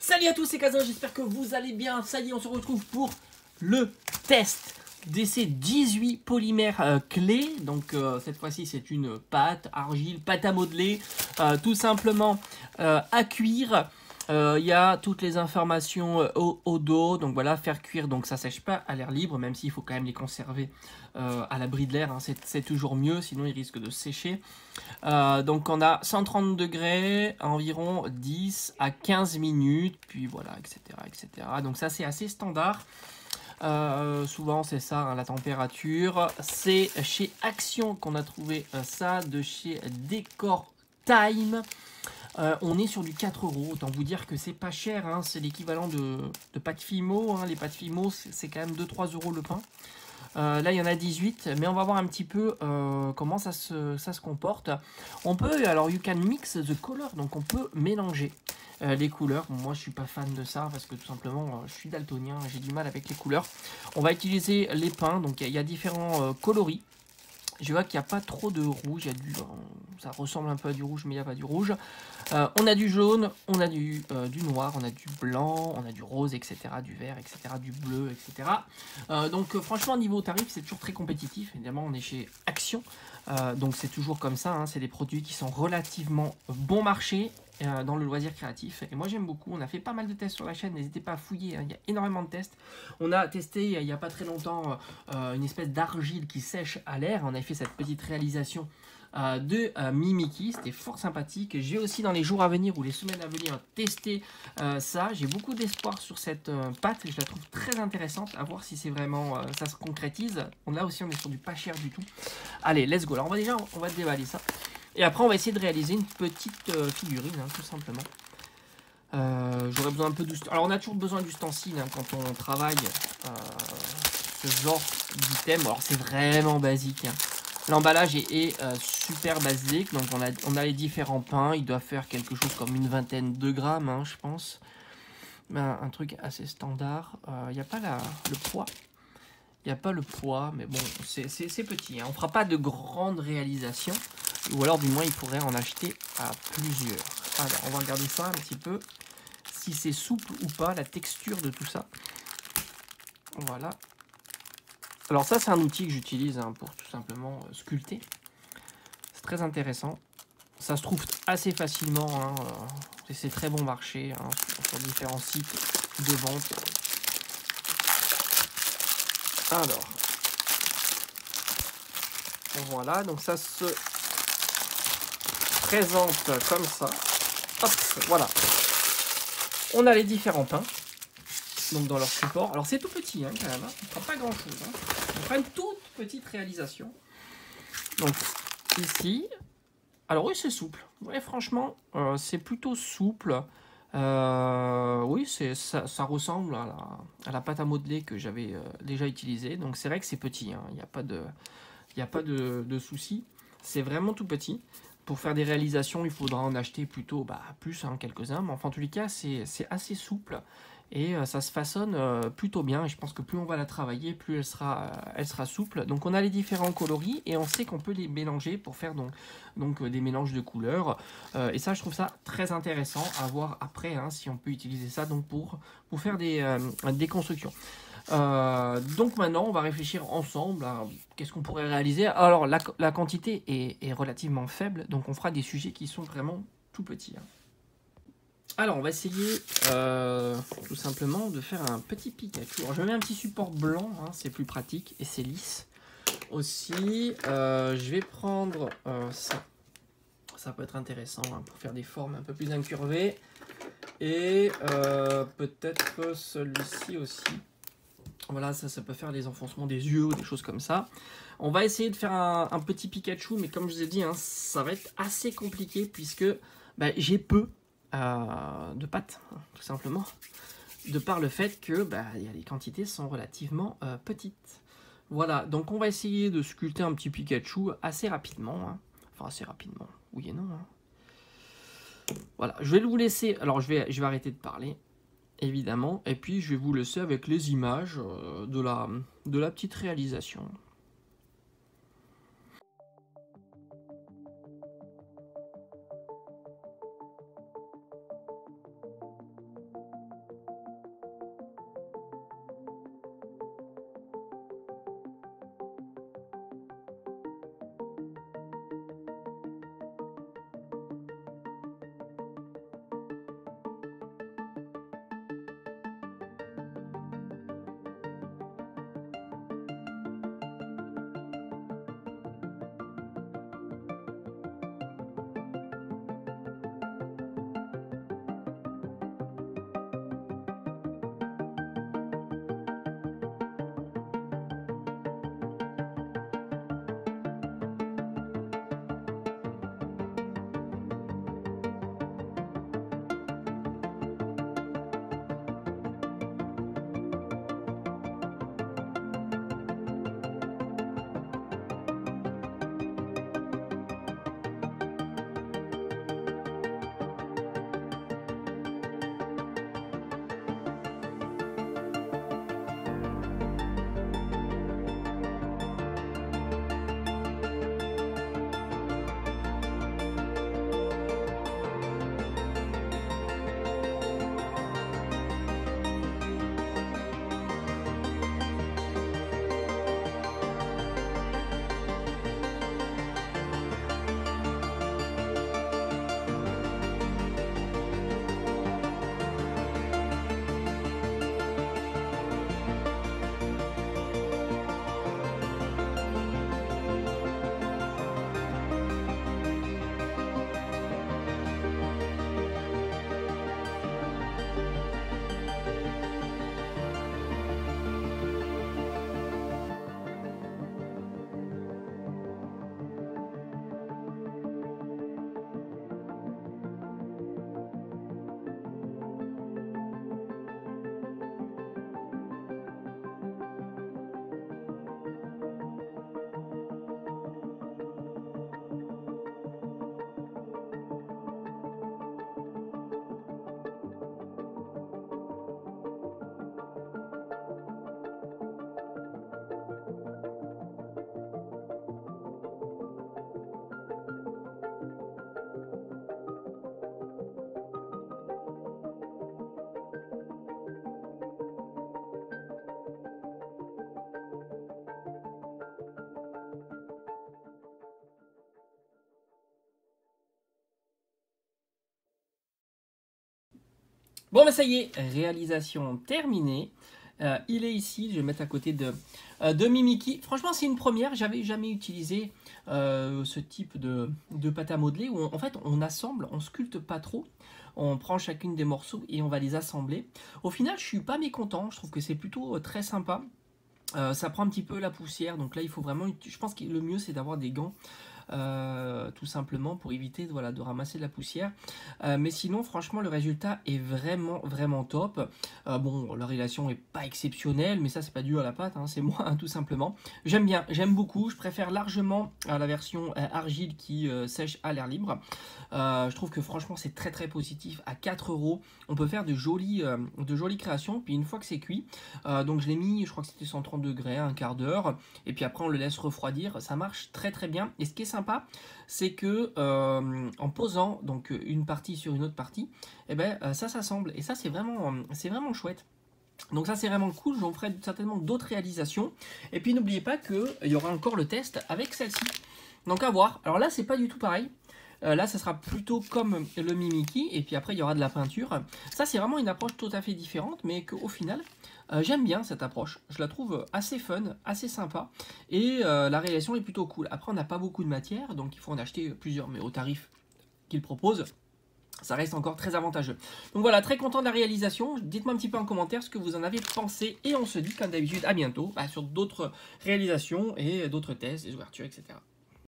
Salut à tous, c'est Kazan, j'espère que vous allez bien. Ça y est, on se retrouve pour le test de ces 18 polymères clés. Donc cette fois-ci, c'est une pâte, argile, pâte à modeler, tout simplement à cuire. Il y a toutes les informations au dos, donc voilà, faire cuire, donc ça sèche pas à l'air libre, même s'il faut quand même les conserver à l'abri de l'air, hein, c'est toujours mieux, sinon ils risquent de sécher. Donc on a 130 degrés, environ 10 à 15 minutes, puis voilà, etc. etc. Donc ça c'est assez standard. Souvent c'est ça, hein, la température. C'est chez Action qu'on a trouvé ça, de chez Decor Time. On est sur du 4 €, autant vous dire que c'est pas cher, hein, c'est l'équivalent de pâtes Fimo, hein. Les pâtes Fimo c'est quand même 2-3 € le pain. Là il y en a 18, mais on va voir un petit peu comment ça se comporte. On peut, alors you can mix the color, donc on peut mélanger les couleurs. Bon, moi je suis pas fan de ça parce que tout simplement je suis daltonien, j'ai du mal avec les couleurs. On va utiliser les pains, donc il y a différents coloris. Je vois qu'il n'y a pas trop de rouge, ça ressemble un peu à du rouge, mais il n'y a pas du rouge. On a du jaune, on a du noir, on a du blanc, on a du rose, etc., du vert, etc., du bleu, etc. Donc franchement, niveau tarif, c'est toujours très compétitif. Évidemment, on est chez Action, donc c'est toujours comme ça, hein, c'est des produits qui sont relativement bon marché dans le loisir créatif. Et moi, j'aime beaucoup. On a fait pas mal de tests sur la chaîne, n'hésitez pas à fouiller, hein, il y a énormément de tests. On a testé il n'y a pas très longtemps une espèce d'argile qui sèche à l'air. On a fait cette petite réalisation de Mimiki, c'était fort sympathique. J'ai aussi dans les jours à venir ou les semaines à venir testé ça. J'ai beaucoup d'espoir sur cette pâte, je la trouve très intéressante, à voir si c'est vraiment ça se concrétise. Là aussi on est sur du pas cher du tout. Allez, let's go. Alors on va déballer ça. Et après on va essayer de réaliser une petite figurine, hein, tout simplement. J'aurais besoin un peu d'ustensiles. Alors on a toujours besoin d'ustensiles, hein, quand on travaille ce genre d'item. Alors c'est vraiment basique, hein. L'emballage est super basique, donc on a les différents pains, il doit faire quelque chose comme une vingtaine de grammes, hein, je pense. Un truc assez standard. Il n'y a pas le poids. Il n'y a pas le poids, mais bon, c'est petit, hein. On ne fera pas de grandes réalisations, ou alors du moins il faudrait en acheter à plusieurs. Alors on va regarder ça un petit peu, si c'est souple ou pas, la texture de tout ça. Voilà. Alors ça c'est un outil que j'utilise, hein, pour tout simplement sculpter. C'est très intéressant. Ça se trouve assez facilement, hein, c'est très bon marché, hein, sur différents sites de vente. Alors, voilà, donc ça se présente comme ça. Hop, voilà. On a les différents pains, donc dans leur support. Alors c'est tout petit, hein, quand même, hein. On ne prend pas grand chose, hein. On fera une toute petite réalisation. Donc ici, alors oui c'est souple. Ouais, franchement c'est plutôt souple. Oui, ça ressemble à la pâte à modeler que j'avais déjà utilisée. Donc c'est vrai que c'est petit, hein. Il n'y a pas de souci. C'est vraiment tout petit. Pour faire des réalisations, il faudra en acheter plutôt plus, hein, quelques-uns. Mais enfin, en tous les cas, c'est assez souple. Et ça se façonne plutôt bien. Et je pense que plus on va la travailler, plus elle sera souple. Donc on a les différents coloris et on sait qu'on peut les mélanger pour faire donc des mélanges de couleurs. Et ça, je trouve ça très intéressant à voir après, hein, si on peut utiliser ça donc pour faire des constructions. Donc maintenant on va réfléchir ensemble à qu'est-ce qu'on pourrait réaliser. Alors la quantité est relativement faible, donc on fera des sujets qui sont vraiment tout petits, hein. Alors on va essayer tout simplement de faire un petit Pikachu. Alors je mets un petit support blanc, hein, c'est plus pratique et c'est lisse aussi. Je vais prendre ça peut être intéressant, hein, pour faire des formes un peu plus incurvées. Et peut-être celui-ci aussi. Voilà, ça peut faire les enfoncements des yeux ou des choses comme ça. On va essayer de faire un petit Pikachu, mais comme je vous ai dit, hein, ça va être assez compliqué puisque j'ai peu de pâtes, hein, tout simplement. De par le fait que les quantités sont relativement petites. Voilà, donc on va essayer de sculpter un petit Pikachu assez rapidement, hein. Enfin, assez rapidement, oui et non, hein. Voilà, je vais vous laisser. Alors, je vais arrêter de parler, évidemment, et puis je vais vous laisser avec les images de la petite réalisation. Bon, bah ça y est, réalisation terminée. Il est ici, je vais le mettre à côté de Mimiki. Franchement, c'est une première, j'avais jamais utilisé ce type de pâte à modeler où en fait on assemble, on sculpte pas trop. On prend chacune des morceaux et on va les assembler. Au final, je suis pas mécontent, je trouve que c'est plutôt très sympa. Ça prend un petit peu la poussière, donc là il faut vraiment, je pense que le mieux c'est d'avoir des gants. Tout simplement pour éviter voilà, de ramasser de la poussière, mais sinon franchement le résultat est vraiment top. Bon, la réalisation est pas exceptionnelle, mais ça c'est pas dû à la pâte, hein, c'est moi hein, tout simplement. J'aime bien, j'aime beaucoup, je préfère largement la version argile qui sèche à l'air libre. Je trouve que franchement c'est très positif. À 4 €, on peut faire de jolies créations, puis une fois que c'est cuit, donc je l'ai mis, je crois que c'était 130 degrés, un quart d'heure, et puis après on le laisse refroidir. Ça marche très bien, et ce qui est sympa, c'est que en posant donc une partie sur une autre partie, et ben ça s'assemble, et ça c'est vraiment chouette. Donc ça c'est vraiment cool, j'en ferai certainement d'autres réalisations. Et puis n'oubliez pas qu'il y aura encore le test avec celle-ci. Donc à voir. Alors là c'est pas du tout pareil. Là ça sera plutôt comme le Mimiki, et puis après il y aura de la peinture. Ça c'est vraiment une approche tout à fait différente, mais qu'au final j'aime bien cette approche. Je la trouve assez fun, assez sympa, et la réalisation est plutôt cool. Après on n'a pas beaucoup de matière, donc il faut en acheter plusieurs, mais au tarif qu'il propose, ça reste encore très avantageux. Donc voilà, très content de la réalisation. Dites-moi un petit peu en commentaire ce que vous en avez pensé, et on se dit comme d'habitude à bientôt sur d'autres réalisations et d'autres tests, des ouvertures, etc.